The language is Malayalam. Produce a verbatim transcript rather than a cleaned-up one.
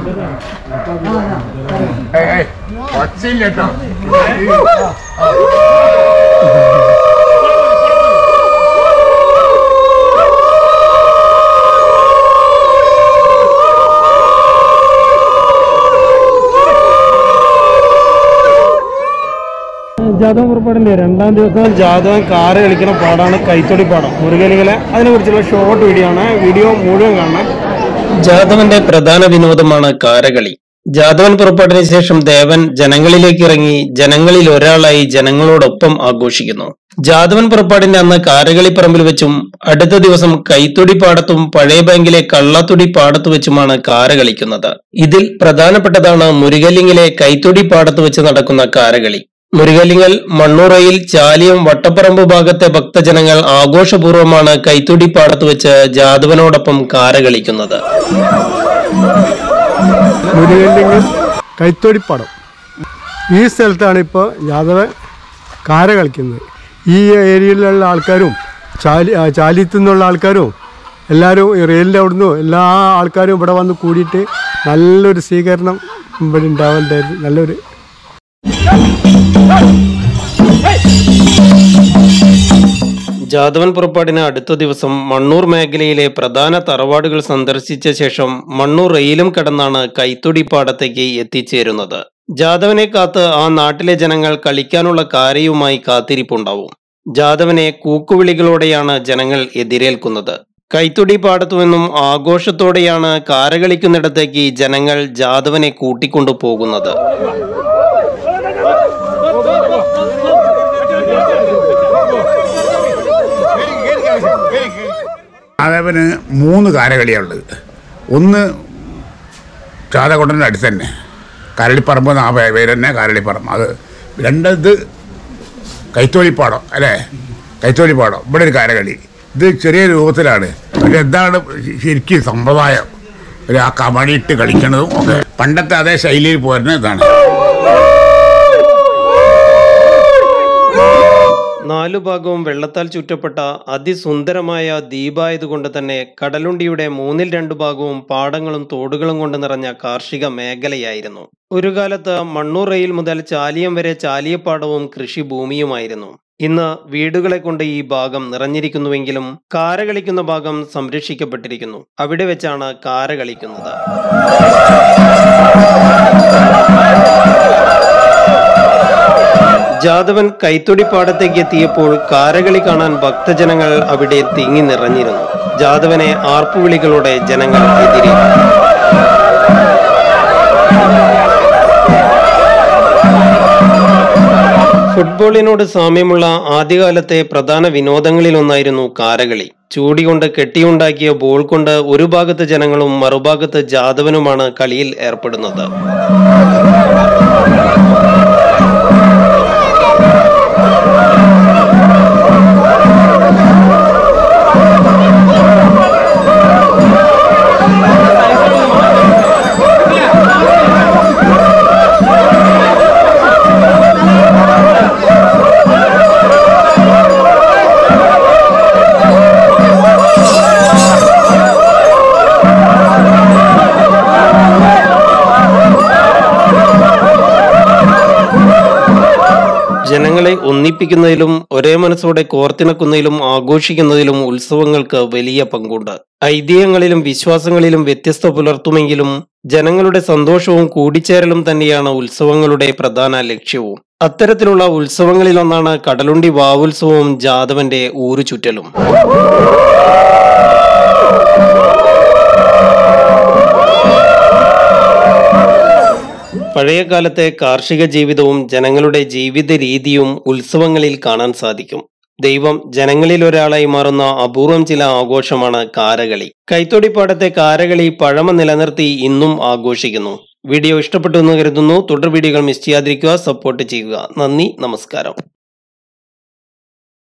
ജാതവൻ പുറപ്പാടിൻ്റെ രണ്ടാം ദിവസം ജാതവൻ കാറ് കളിക്കുന്ന പാടാണ് കൈത്തൊടി പാടം. മുരുകലികളെ അതിനെക്കുറിച്ചുള്ള ഷോർട്ട് വീഡിയോ ആണ്. വീഡിയോ മുഴുവൻ കാണണം. ജാതവന്റെ പ്രധാന വിനോദമാണ് കാരകളി. ജാതവൻ പുറപ്പാടിന് ശേഷം ദേവൻ ജനങ്ങളിലേക്ക് ഇറങ്ങി ജനങ്ങളിൽ ഒരാളായി ജനങ്ങളോടൊപ്പം ആഘോഷിക്കുന്നു. ജാതവൻ പുറപ്പാടിന്റെ അന്ന് കാരകളി പറമ്പിൽ വെച്ചും അടുത്ത ദിവസം കൈത്തൊടി പാടത്തും പഴയ ബാങ്കിലെ കള്ളത്തൊടി പാടത്തു വെച്ചുമാണ് കാര കളിക്കുന്നത്. ഇതിൽ പ്രധാനപ്പെട്ടതാണ് മുരുകലിങ്ങിലെ കൈത്തൊടി പാടത്ത് വെച്ച് നടക്കുന്ന കാരകളി. മുരുകലിങ്ങൽ, മണ്ണൂറയിൽ, ചാലിയം, വട്ടപ്പറമ്പ് ഭാഗത്തെ ഭക്തജനങ്ങൾ ആഘോഷപൂർവ്വമാണ് കൈത്തൊടി പാടത്ത് വെച്ച് ജാതവനോടൊപ്പം കാര കളിക്കുന്നത്. മുരുകലിങ്ങൽ കൈത്തൊടിപ്പാടം ഈ സ്ഥലത്താണ് ഇപ്പോൾ ജാതവൻ കാര കളിക്കുന്നത്. ഈ ഏരിയയിലുള്ള ആൾക്കാരും ചാലി ചാലിയത്തു നിന്നുള്ള ആൾക്കാരും എല്ലാവരും ഈ റെയിലിൻ്റെ അവിടുന്ന് എല്ലാ ആൾക്കാരും ഇവിടെ വന്ന് കൂടിയിട്ട് നല്ലൊരു സ്വീകരണം ഇവിടെ ഉണ്ടാവേണ്ടായിരുന്നു. നല്ലൊരു ജാതവൻ പുറപ്പാടിന് അടുത്ത ദിവസം മണ്ണൂർ മേഖലയിലെ പ്രധാന തറവാടുകൾ സന്ദർശിച്ച ശേഷം മണ്ണൂർ റെയിലും കടന്നാണ് കൈത്തൊടി പാടത്തേക്ക് എത്തിച്ചേരുന്നത്. ജാതവനെ കാത്ത് ആ നാട്ടിലെ ജനങ്ങൾ കളിക്കാനുള്ള കാരയുമായി കാത്തിരിപ്പുണ്ടാവും. ജാതവനെ കൂക്കുവിളികളോടെയാണ് ജനങ്ങൾ എതിരേൽക്കുന്നത്. കൈത്തൊടി പാടത്തു നിന്നും ആഘോഷത്തോടെയാണ് കാരകളിക്കുന്നിടത്തേക്ക് ജനങ്ങൾ ജാതവനെ കൂട്ടിക്കൊണ്ടു പോകുന്നത്. ജാതവന് മൂന്ന് കാരകളിയുള്ളത്. ഒന്ന് ചാതകൊണ്ടൻ്റെ അടുത്ത് തന്നെ കരളിപ്പറമ്പ് ആ പേര് തന്നെ കരളിപ്പറമ്പ്. അത് രണ്ടത് കൈത്തോലിപ്പാടം അല്ലേ, കൈത്തോലിപ്പാടം. ഇവിടെ ഒരു കാരകളി. ഇത് ചെറിയ രൂപത്തിലാണ്. പക്ഷെ എന്താണ് ശരിക്കും സമ്പ്രദായം, ഒരു ആ കബഡിയിട്ട് കളിക്കുന്നതും ഒക്കെ പണ്ടത്തെ അതേ ശൈലിയിൽ പോരുന്ന ഇതാണ്. നാലു ഭാഗവും വെള്ളത്താൽ ചുറ്റപ്പെട്ട അതിസുന്ദരമായ ദ്വീപായതുകൊണ്ട് തന്നെ കടലുണ്ടിയുടെ മൂന്നിൽ രണ്ടു ഭാഗവും പാടങ്ങളും തോടുകളും കൊണ്ട് നിറഞ്ഞ കാർഷിക മേഖലയായിരുന്നു. ഒരു കാലത്ത് മണ്ണൂർ റെയിൽ മുതൽ ചാലിയം വരെ ചാലിയപ്പാടവും കൃഷിഭൂമിയുമായിരുന്നു. ഇന്ന് വീടുകളെ കൊണ്ട് ഈ ഭാഗം നിറഞ്ഞിരിക്കുന്നുവെങ്കിലും കാര കളിക്കുന്ന ഭാഗം സംരക്ഷിക്കപ്പെട്ടിരിക്കുന്നു. അവിടെ വെച്ചാണ് കാര കളിക്കുന്നത്. ജാതവൻ കൈത്തൊടി പാടത്തേക്ക് എത്തിയപ്പോൾ കാരകളി കാണാൻ ഭക്തജനങ്ങൾ അവിടെ തിങ്ങി നിറഞ്ഞിരുന്നു. ജാതവനെ ആർപ്പുവിളികളോടെ ജനങ്ങൾ എതിരേറ്റു. ഫുട്ബോളിനോട് സാമ്യമുള്ള ആദ്യകാലത്തെ പ്രധാന വിനോദങ്ങളിലൊന്നായിരുന്നു കാരകളി. ചൂടികൊണ്ട് കെട്ടിയുണ്ടാക്കിയ ബോൾ കൊണ്ട് ഒരു ഭാഗത്ത് ജനങ്ങളും മറുഭാഗത്ത് ജാതവനുമാണ് കളിയിൽ ഏർപ്പെടുന്നത്. ജനങ്ങളെ ഒന്നിപ്പിക്കുന്നതിലും ഒരേ മനസ്സോടെ കോർത്തിണക്കുന്നതിലും ആഘോഷിക്കുന്നതിലും ഉത്സവങ്ങൾക്ക് വലിയ പങ്കുണ്ട്. ഐതിഹ്യങ്ങളിലും വിശ്വാസങ്ങളിലും വ്യത്യസ്ത പുലർത്തുമെങ്കിലും ജനങ്ങളുടെ സന്തോഷവും കൂടിച്ചേരലും തന്നെയാണ് ഉത്സവങ്ങളുടെ പ്രധാന ലക്ഷ്യവും. അത്തരത്തിലുള്ള ഉത്സവങ്ങളിലൊന്നാണ് കടലുണ്ടി വാവുത്സവവും ജാതവന്റെ ഊരു ചുറ്റലും. പഴയകാലത്തെ കാർഷിക ജീവിതവും ജനങ്ങളുടെ ജീവിത രീതിയും ഉത്സവങ്ങളിൽ കാണാൻ സാധിക്കും. ദൈവം ജനങ്ങളിൽ ഒരാളായി മാറുന്ന അപൂർവം ചില ആഘോഷമാണ് കാരകളി. കൈത്തൊടിപ്പാടത്തെ കാരകളി പഴമ നിലനിർത്തി ഇന്നും ആഘോഷിക്കുന്നു. വീഡിയോ ഇഷ്ടപ്പെട്ടു എന്ന് കരുതുന്നു. തുടർ വീഡിയോകൾ മിസ് ചെയ്യാതിരിക്കുക, സപ്പോർട്ട് ചെയ്യുക. നന്ദി, നമസ്കാരം.